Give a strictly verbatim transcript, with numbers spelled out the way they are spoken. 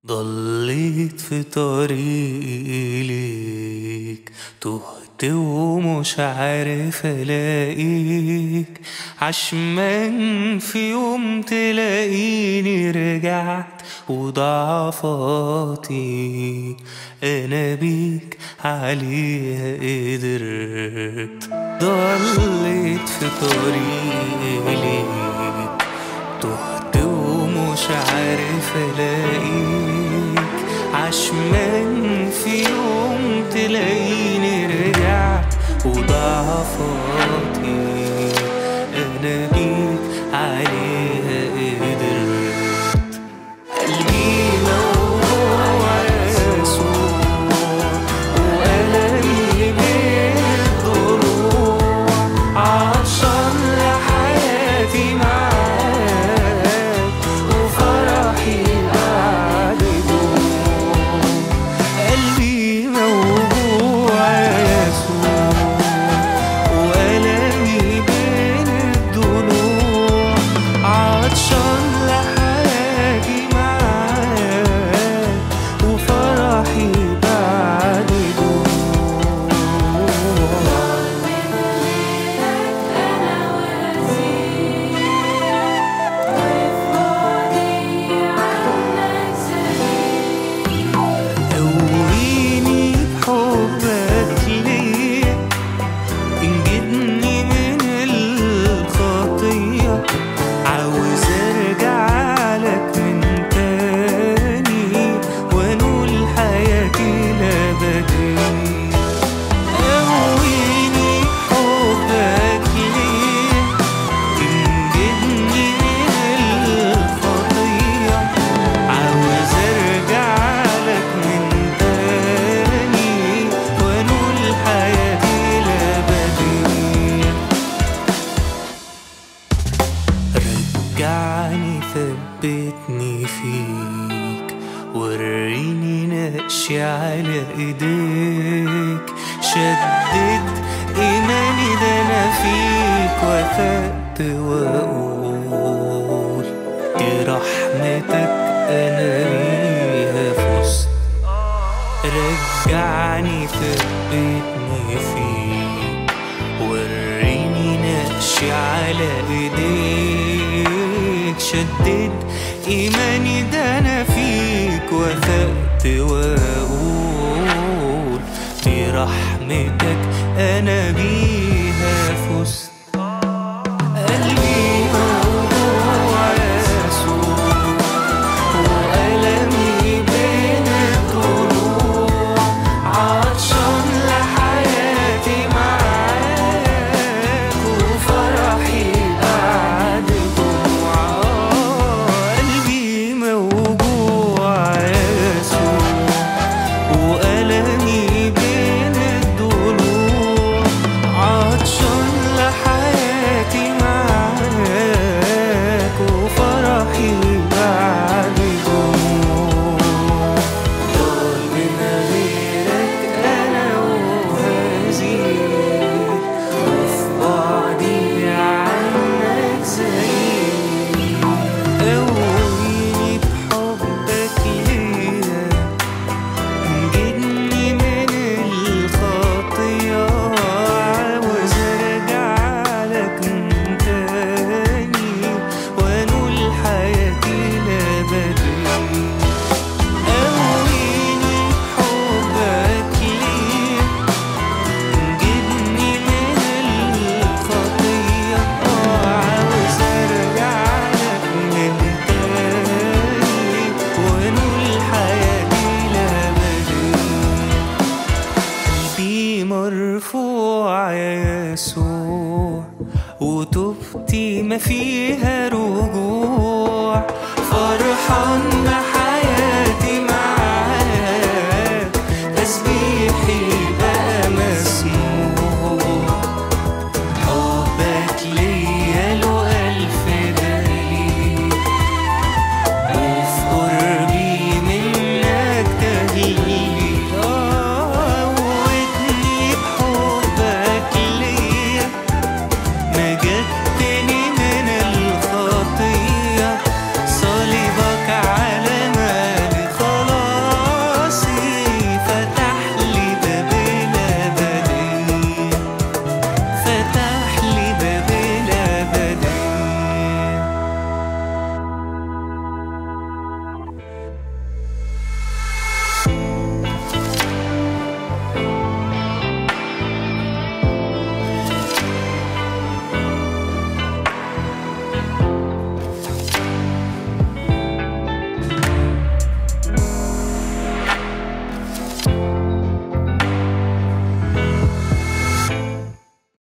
ضليت في طريقي ليك، تهت ومش عارف الاقيك، عشمان في يوم تلاقيني رجعت وضعفاتي انا بيك عليها قدرت. ضليت في طريقي ليك، تهت ومش عارف الاقيك، عشمان في يوم تلاقيني رجعت وضعفاتي انا بيك عليها قدرت. قلبي موجوع يسوع وألمي بالضلوع، عطشان لحياتي معاك وفرحي بعد دموع. قلبي موجوع يسوع وألمي بالضلوع، عطشان لحياتي معاك وفرحي بعد دموع. قويني بحبك ليا، انجدني من الخطية، عاوز ارجع لك من تاني وانول حياتي الابدية. قويني بحبك ليا، انجدني من الخطية، عاوز ارجع لك من تاني وانول حياتي الابدية. رجعني ثبتني فيك، وريني نقشي على ايديك، شدد ايماني ده انا فيك، وثقت واقول دي رحمتك انا بيها فزت. رجعني ثبتني فيك، وريني نقشي على ايديك، شدد ايماني ده انا فيك، وثقت واقول دي رحمتك انا بيها فزت. قلبي موجوع يسوع وألمي بين الضلوع، عطشان لحياتي معاك وفرحي بعد دموع. قلبي موجوع يسوع وألمي بين الضلوع، عطشان لحياتي معاك وفرحي بعد دموع. ضل من غيرك أنا وهزيل، وفي بعدي عنك زعيم. قويني بحبك ليا، انجدني من الخطية، عاوز ارجع لك من تاني وانول حياتي الابدية. قويني بحبك ليا، انجدني من الخطية، عاوز ارجع لك من تاني وانول حياتي الابدية. قلبي مرفوع يا يسوع، وتوبتي ما فيها رجوع، فرحان